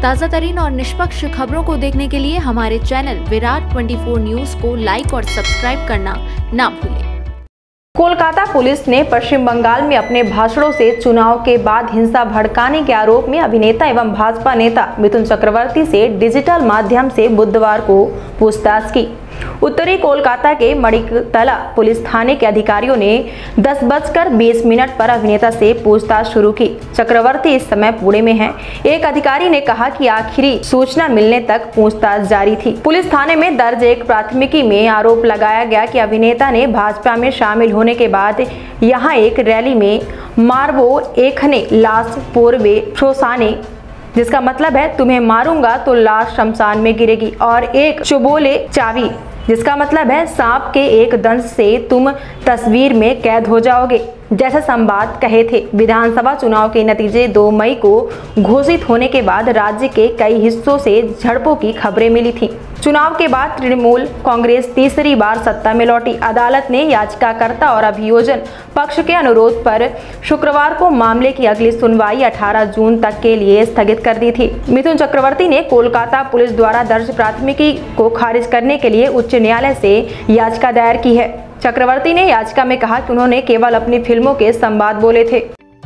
ताज़ा तरीन और निष्पक्ष खबरों को देखने के लिए हमारे चैनल विराट 24 न्यूज को लाइक और सब्सक्राइब करना ना भूलें। कोलकाता पुलिस ने पश्चिम बंगाल में अपने भाषणों से चुनाव के बाद हिंसा भड़काने के आरोप में अभिनेता एवं भाजपा नेता मिथुन चक्रवर्ती से डिजिटल माध्यम से बुधवार को पूछताछ की। उत्तरी कोलकाता के मणिकतला पुलिस थाने के अधिकारियों ने 10:20 पर अभिनेता से पूछताछ शुरू की। चक्रवर्ती इस समय पुणे में हैं। एक अधिकारी ने कहा कि आखिरी सूचना मिलने तक पूछताछ जारी थी। पुलिस थाने में दर्ज एक प्राथमिकी में आरोप लगाया गया कि अभिनेता ने भाजपा में शामिल होने के बाद यहां एक रैली में मारवो एखने लाश पूर्वे फ्रोसाने, जिसका मतलब है तुम्हें मारूंगा तो लाश शमशान में गिरेगी, और एक चुबोले चावी, जिसका मतलब है सांप के एक दंश से तुम तस्वीर में कैद हो जाओगे, जैसे संवाद कहे थे। विधानसभा चुनाव के नतीजे 2 मई को घोषित होने के बाद राज्य के कई हिस्सों से झड़पों की खबरें मिली थीं। चुनाव के बाद तृणमूल कांग्रेस तीसरी बार सत्ता में लौटी। अदालत ने याचिकाकर्ता और अभियोजन पक्ष के अनुरोध पर शुक्रवार को मामले की अगली सुनवाई 18 जून तक के लिए स्थगित कर दी थी। मिथुन चक्रवर्ती ने कोलकाता पुलिस द्वारा दर्ज प्राथमिकी को खारिज करने के लिए उच्च न्यायालय से याचिका दायर की है। चक्रवर्ती ने याचिका में कहा कि उन्होंने केवल अपनी फिल्मों के संवाद बोले थे।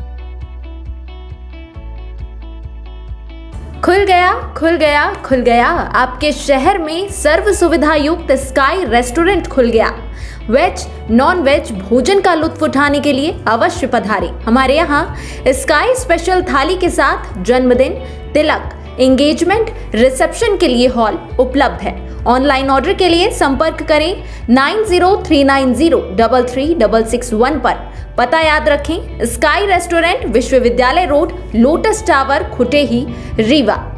खुल गया खुल गया खुल गया, आपके शहर में सर्व सुविधा युक्त स्काई रेस्टोरेंट खुल गया। वेज नॉन वेज भोजन का लुत्फ उठाने के लिए अवश्य पधारें। हमारे यहाँ स्काई स्पेशल थाली के साथ जन्मदिन, तिलक, एंगेजमेंट, रिसेप्शन के लिए हॉल उपलब्ध है। ऑनलाइन ऑर्डर के लिए संपर्क करें 9039033661 पर। पता याद रखें, स्काई रेस्टोरेंट, विश्वविद्यालय road, lotus tower, Khutehi, Rewa.